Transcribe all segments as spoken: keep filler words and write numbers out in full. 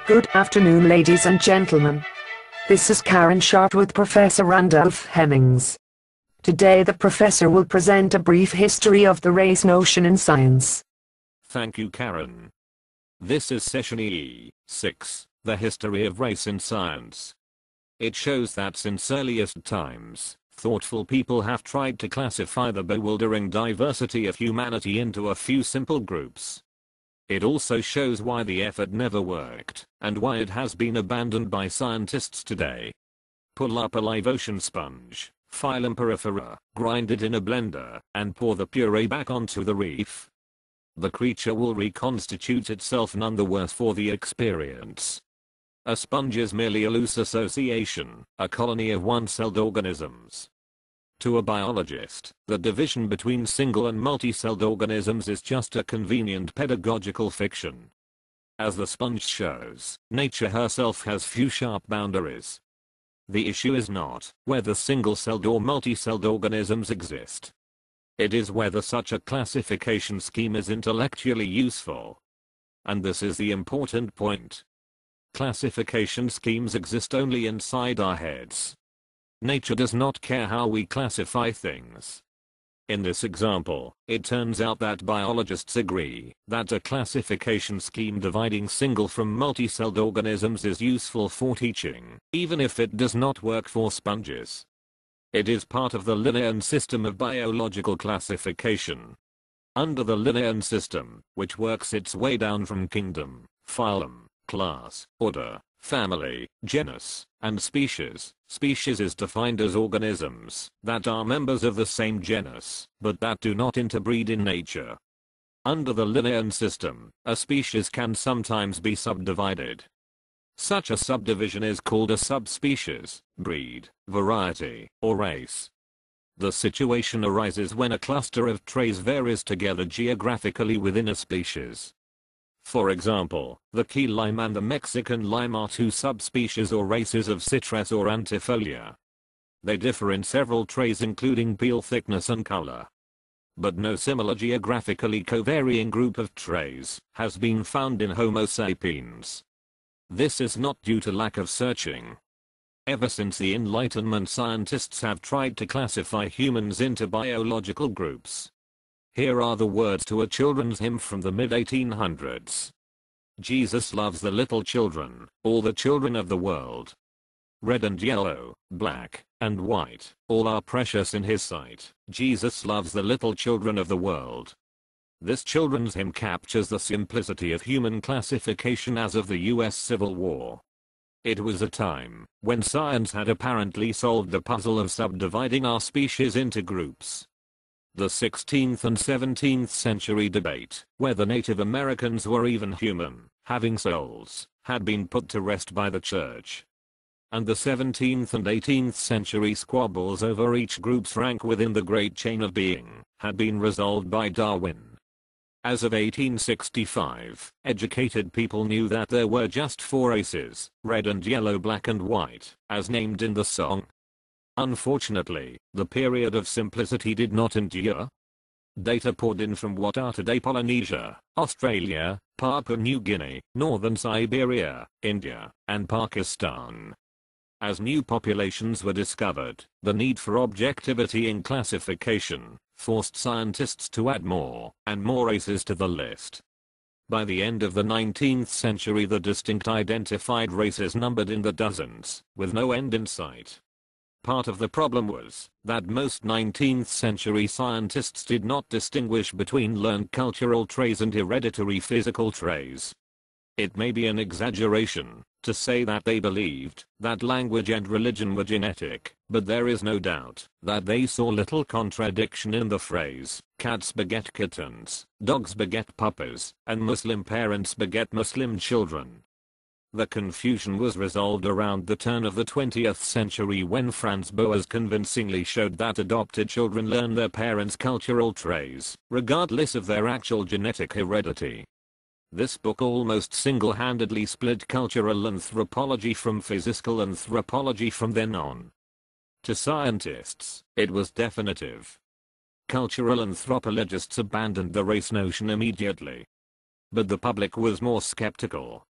Good afternoon, ladies and gentlemen. This is Karen Sharp with Professor Randolph Hemmings. Today the professor will present a brief history of the race notion in science. Thank you, Karen. This is session E six, The History of Race in Science. It shows that since earliest times, thoughtful people have tried to classify the bewildering diversity of humanity into a few simple groups. It also shows why the effort never worked, and why it has been abandoned by scientists today. Pull up a live ocean sponge, phylum Porifera, grind it in a blender, and pour the puree back onto the reef. The creature will reconstitute itself none the worse for the experience. A sponge is merely a loose association, a colony of one-celled organisms. To a biologist, the division between single and multi-celled organisms is just a convenient pedagogical fiction. As the sponge shows, nature herself has few sharp boundaries. The issue is not whether single-celled or multi-celled organisms exist. It is whether such a classification scheme is intellectually useful. And this is the important point. Classification schemes exist only inside our heads. Nature does not care how we classify things. In this example, it turns out that biologists agree that a classification scheme dividing single from multi-celled organisms is useful for teaching, even if it does not work for sponges. It is part of the Linnean system of biological classification. Under the Linnean system, which works its way down from kingdom, phylum, class, order, family, genus, and species. Species is defined as organisms that are members of the same genus, but that do not interbreed in nature. Under the Linnean system, a species can sometimes be subdivided. Such a subdivision is called a subspecies, breed, variety, or race. The situation arises when a cluster of traits varies together geographically within a species. For example, the key lime and the Mexican lime are two subspecies or races of citrus or antifolia. They differ in several traits including peel thickness and color. But no similar geographically co-varying group of traits has been found in Homo sapiens. This is not due to lack of searching. Ever since the Enlightenment, scientists have tried to classify humans into biological groups. Here are the words to a children's hymn from the mid eighteen hundreds. Jesus loves the little children, all the children of the world. Red and yellow, black, and white, all are precious in his sight. Jesus loves the little children of the world. This children's hymn captures the simplicity of human classification as of the U S Civil War. It was a time when science had apparently solved the puzzle of subdividing our species into groups. The sixteenth and seventeenth century debate, whether Native Americans were even human, having souls, had been put to rest by the church. And the seventeenth and eighteenth century squabbles over each group's rank within the great chain of being, had been resolved by Darwin. As of eighteen sixty-five, educated people knew that there were just four races, red and yellow, black and white, as named in the song. Unfortunately, the period of simplicity did not endure. Data poured in from what are today Polynesia, Australia, Papua New Guinea, northern Siberia, India, and Pakistan. As new populations were discovered, the need for objectivity in classification forced scientists to add more and more races to the list. By the end of the nineteenth century, the distinct identified races numbered in the dozens, with no end in sight. Part of the problem was that most nineteenth century scientists did not distinguish between learned cultural traits and hereditary physical traits. It may be an exaggeration to say that they believed that language and religion were genetic, but there is no doubt that they saw little contradiction in the phrase, cats beget kittens, dogs beget puppies, and Muslim parents beget Muslim children. The confusion was resolved around the turn of the twentieth century when Franz Boas convincingly showed that adopted children learn their parents' cultural traits, regardless of their actual genetic heredity. This book almost single-handedly split cultural anthropology from physical anthropology from then on. To scientists, it was definitive. Cultural anthropologists abandoned the race notion immediately. But the public was more skeptical.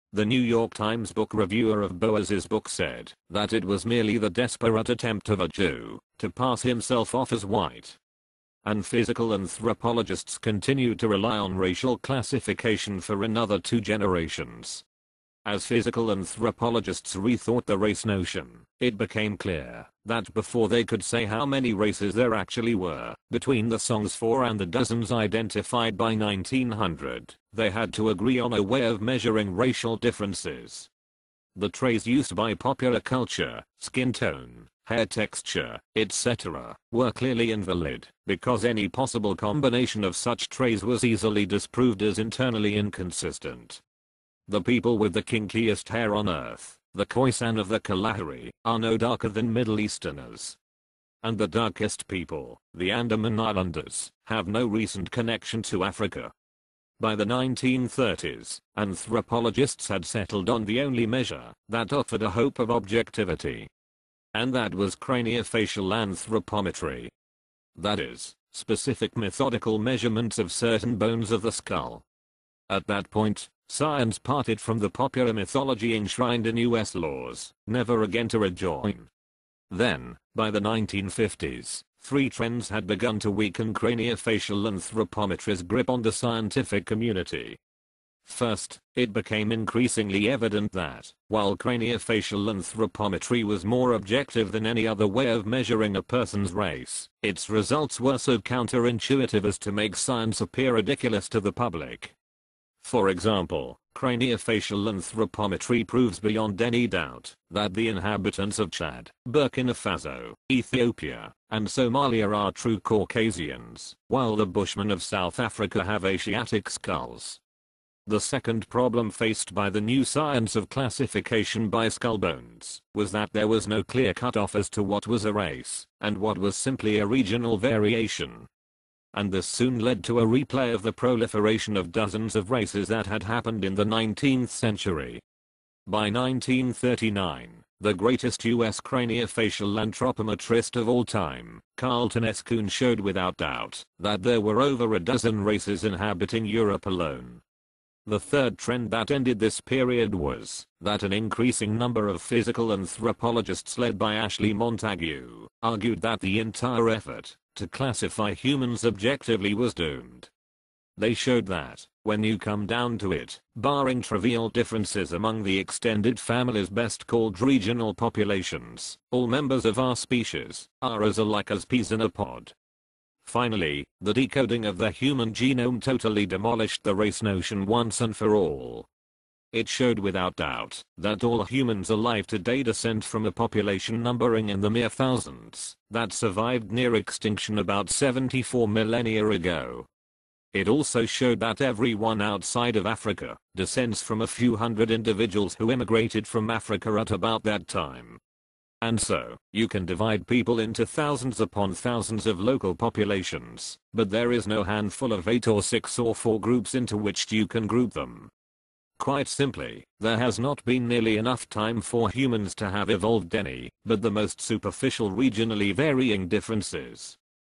The New York Times book reviewer of Boas's book said that it was merely the desperate attempt of a Jew to pass himself off as white. And physical anthropologists continued to rely on racial classification for another two generations. As physical anthropologists rethought the race notion, it became clear that before they could say how many races there actually were, between the songs for and the dozens identified by nineteen hundred, they had to agree on a way of measuring racial differences. The traits used by popular culture, skin tone, hair texture, et cetera, were clearly invalid, because any possible combination of such traits was easily disproved as internally inconsistent. The people with the kinkiest hair on earth, the Khoisan of the Kalahari, are no darker than Middle Easterners. And the darkest people, the Andaman Islanders, have no recent connection to Africa. By the nineteen thirties, anthropologists had settled on the only measure that offered a hope of objectivity. And that was craniofacial anthropometry. That is, specific methodical measurements of certain bones of the skull. At that point, science parted from the popular mythology enshrined in U S laws, never again to rejoin. Then, by the nineteen fifties, three trends had begun to weaken craniofacial anthropometry's grip on the scientific community. First, it became increasingly evident that, while craniofacial anthropometry was more objective than any other way of measuring a person's race, its results were so counterintuitive as to make science appear ridiculous to the public. For example, craniofacial anthropometry proves beyond any doubt that the inhabitants of Chad, Burkina Faso, Ethiopia, and Somalia are true Caucasians, while the Bushmen of South Africa have Asiatic skulls. The second problem faced by the new science of classification by skull bones was that there was no clear cutoff as to what was a race and what was simply a regional variation. And this soon led to a replay of the proliferation of dozens of races that had happened in the nineteenth century. By nineteen thirty-nine, the greatest U S craniofacial anthropometrist of all time, Carlton S. Kuhn, showed without doubt that there were over a dozen races inhabiting Europe alone. The third trend that ended this period was that an increasing number of physical anthropologists led by Ashley Montagu argued that the entire effort to classify humans objectively was doomed. They showed that, when you come down to it, barring trivial differences among the extended families best called regional populations, all members of our species are as alike as peas in a pod. Finally, the decoding of the human genome totally demolished the race notion once and for all. It showed without doubt that all humans alive today descend from a population numbering in the mere thousands that survived near extinction about seventy-four millennia ago. It also showed that everyone outside of Africa descends from a few hundred individuals who immigrated from Africa at about that time. And so, you can divide people into thousands upon thousands of local populations, but there is no handful of eight or six or four groups into which you can group them. Quite simply, there has not been nearly enough time for humans to have evolved any, but the most superficial regionally varying differences.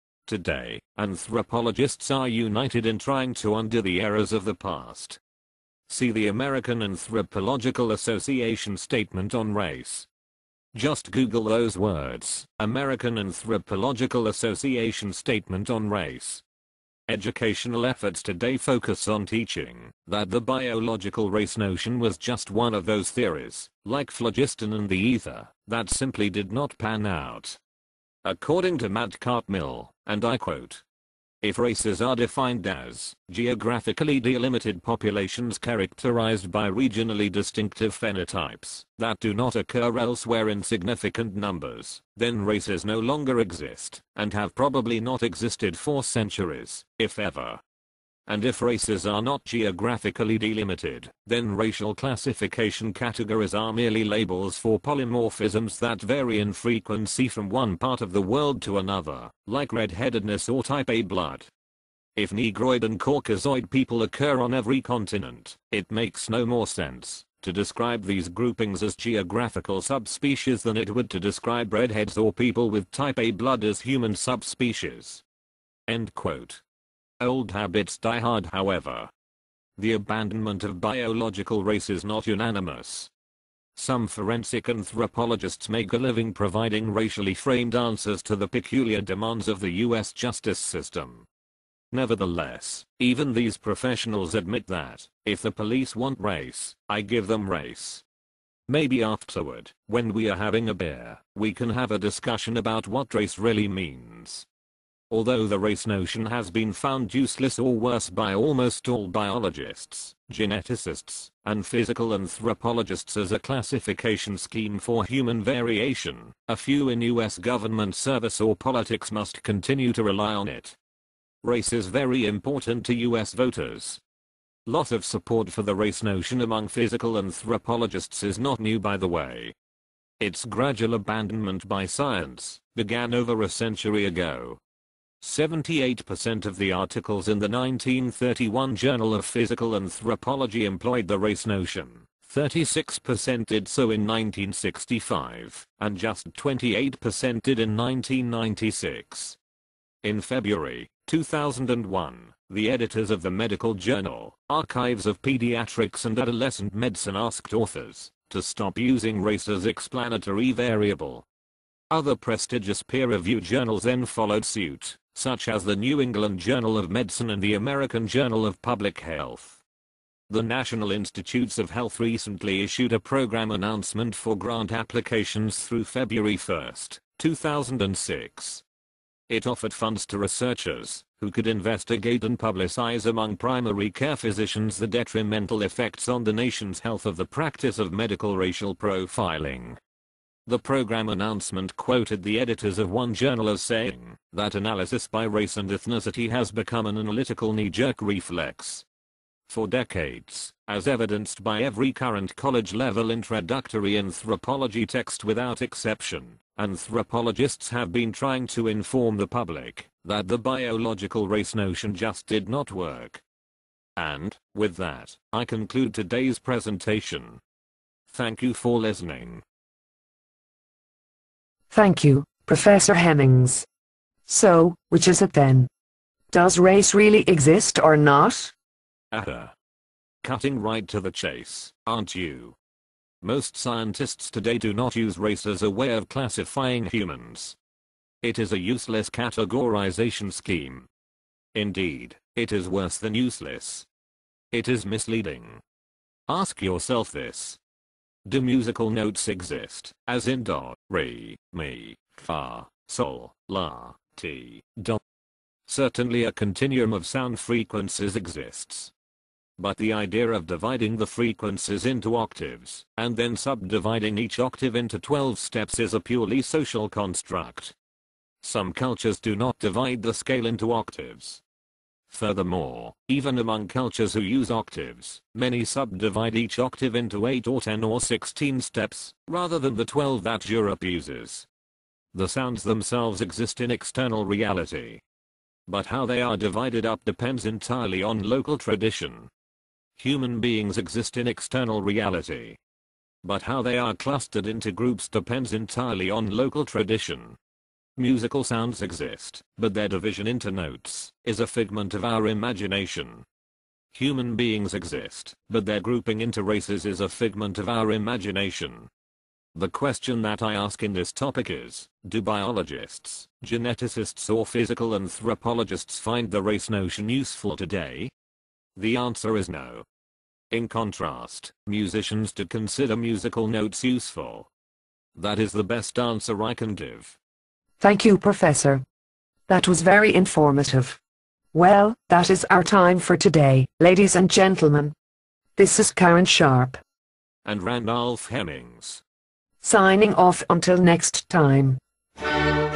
Today, anthropologists are united in trying to undo the errors of the past. See the American Anthropological Association statement on race. Just Google those words, American Anthropological Association statement on race. Educational efforts today focus on teaching that the biological race notion was just one of those theories, like phlogiston and the ether, that simply did not pan out. According to Matt Cartmill, and I quote, "If races are defined as geographically delimited populations characterized by regionally distinctive phenotypes that do not occur elsewhere in significant numbers, then races no longer exist, and have probably not existed for centuries, if ever. And if races are not geographically delimited, then racial classification categories are merely labels for polymorphisms that vary in frequency from one part of the world to another, like red-headedness or type A blood. If Negroid and Caucasoid people occur on every continent, it makes no more sense to describe these groupings as geographical subspecies than it would to describe redheads or people with type A blood as human subspecies." End quote. Old habits die hard, however. The abandonment of biological race is not unanimous. Some forensic anthropologists make a living providing racially framed answers to the peculiar demands of the U S justice system. Nevertheless, even these professionals admit that, if the police want race, I give them race. Maybe afterward, when we are having a beer, we can have a discussion about what race really means. Although the race notion has been found useless or worse by almost all biologists, geneticists, and physical anthropologists as a classification scheme for human variation, a few in U S government service or politics must continue to rely on it. Race is very important to U S voters. Lot of support for the race notion among physical anthropologists is not new, by the way. Its gradual abandonment by science began over a century ago. seventy-eight percent of the articles in the nineteen thirty-one Journal of Physical Anthropology employed the race notion, thirty-six percent did so in nineteen sixty-five, and just twenty-eight percent did in nineteen ninety-six. In February two thousand one, the editors of the medical journal, Archives of Pediatrics and Adolescent Medicine asked authors to stop using race as explanatory variable. Other prestigious peer-reviewed journals then followed suit, such as the New England Journal of Medicine and the American Journal of Public Health. The National Institutes of Health recently issued a program announcement for grant applications through February first, two thousand six. It offered funds to researchers who could investigate and publicize among primary care physicians the detrimental effects on the nation's health of the practice of medical racial profiling. The program announcement quoted the editors of one journal as saying that analysis by race and ethnicity has become an analytical knee-jerk reflex. For decades, as evidenced by every current college-level introductory anthropology text without exception, anthropologists have been trying to inform the public that the biological race notion just did not work. And, with that, I conclude today's presentation. Thank you for listening. Thank you, Professor Hemmings. So, which is it then? Does race really exist or not? Uh, cutting right to the chase, aren't you? Most scientists today do not use race as a way of classifying humans. It is a useless categorization scheme. Indeed, it is worse than useless. It is misleading. Ask yourself this. Do musical notes exist, as in do, re, mi, fa, sol, la, ti, do? Certainly a continuum of sound frequencies exists. But the idea of dividing the frequencies into octaves, and then subdividing each octave into twelve steps is a purely social construct. Some cultures do not divide the scale into octaves. Furthermore, even among cultures who use octaves, many subdivide each octave into eight or ten or sixteen steps, rather than the twelve that Europe uses. The sounds themselves exist in external reality. But how they are divided up depends entirely on local tradition. Human beings exist in external reality. But how they are clustered into groups depends entirely on local tradition. Musical sounds exist, but their division into notes is a figment of our imagination. Human beings exist, but their grouping into races is a figment of our imagination. The question that I ask in this topic is, do biologists, geneticists or physical anthropologists find the race notion useful today? The answer is no. In contrast, musicians do consider musical notes useful. That is the best answer I can give. Thank you, Professor. That was very informative. Well, that is our time for today, ladies and gentlemen. This is Karen Sharp. And Randolph Hemmings. Signing off until next time.